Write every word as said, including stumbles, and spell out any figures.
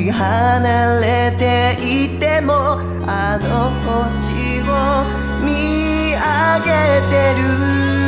り離れていてもあの星を見上げてる